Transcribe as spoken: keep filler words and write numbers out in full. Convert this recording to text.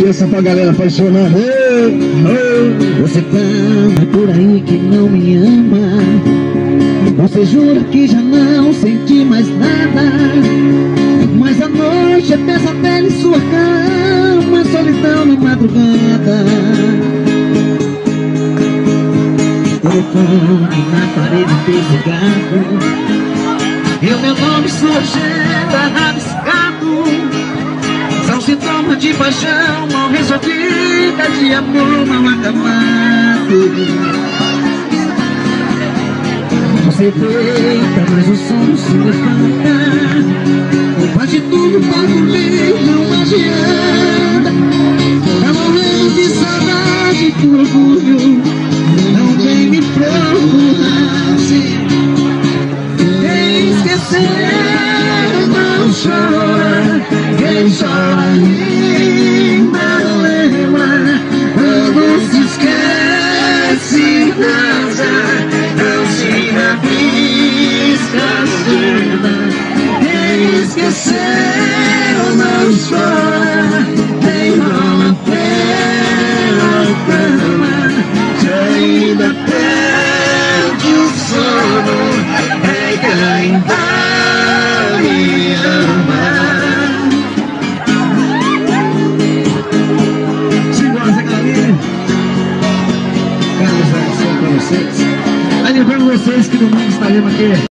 Essa pra galera apaixonada. Você fala por aí que não me ama. Você jura que já não sente mais nada. Mas a noite é pesadelo em sua cama, solidão na madrugada. Telefone na parede desligado, e o meu nome sua agenda rabiscado. São sintomas de paixão mal resolvida, de amor mal acabado. Você deita, mas o sono se levanta. Faz de tudo pra dormir, não adianta. Tá morrendo de saudade por orgulho, não vem me procurar assim. Quem esquecer não chora, quem chora ainda lembra. Quando se esquece nada, não se rabisca a cena. Quem esqueceu não chora, nem rola pela cama. Se ainda perde o sono, é que ainda me ama. Simbora, galera. Quero usar som pra vocês. Aí lembrando vocês que domingo estaremos aqui